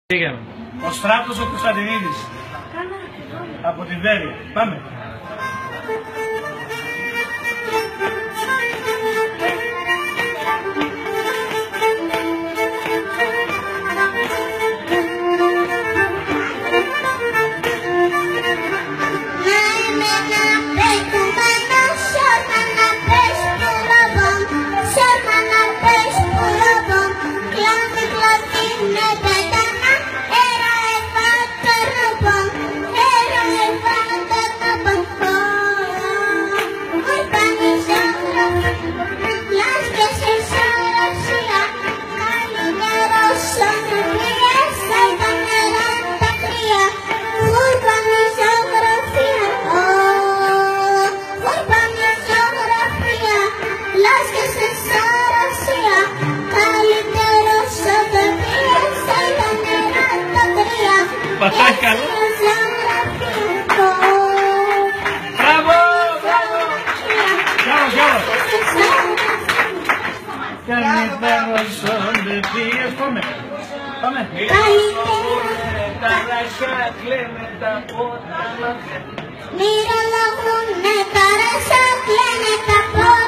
Πήγαμε. Ο Στράτος ο Κωνσταντινίδης. Από τη Βέρεια. Πάμε. Πατάει καλό. Μπράβο, μπράβο. Γιάλο. Κανείς δεν πήγε. Πάμε. Πάμε. Τα ράσια κλαίνε τα πότα μας. Μοιραλαγούνε τα ράσια κλαίνε τα πότα.